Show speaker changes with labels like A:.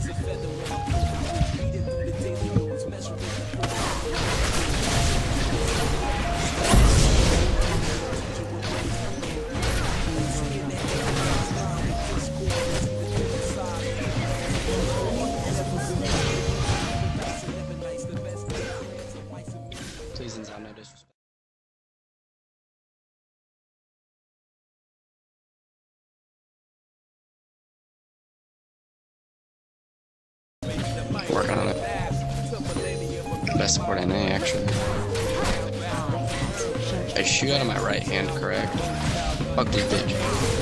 A: Please and sound no disrespect.
B: Working on it. Best support NA, actually. I shoot out of my right hand, correct? Fuck this bitch.